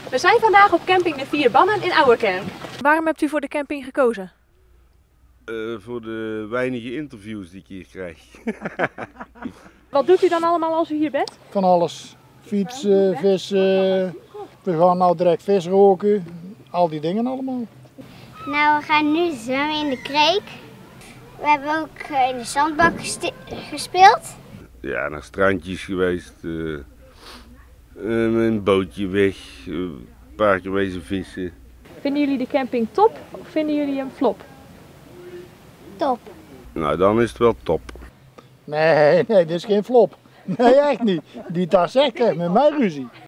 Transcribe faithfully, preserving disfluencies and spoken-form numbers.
We zijn vandaag op camping De Vier Bannen in Ouwerkerk. Waarom hebt u voor de camping gekozen? Uh, voor de weinige interviews die ik hier krijg. Wat doet u dan allemaal als u hier bent? Van alles. Fietsen, vissen, we gaan nou direct vis roken, al die dingen allemaal. Nou, we gaan nu zwemmen in de kreek. We hebben ook in de zandbak gespeeld. Ja, naar strandjes geweest, uh, een bootje weg, een paar keer wezen vissen. Vinden jullie de camping top of vinden jullie hem flop? Top. Nou, dan is het wel top. Nee, nee, dit is geen flop. Nee, echt niet. Die tas echt met mij ruzie.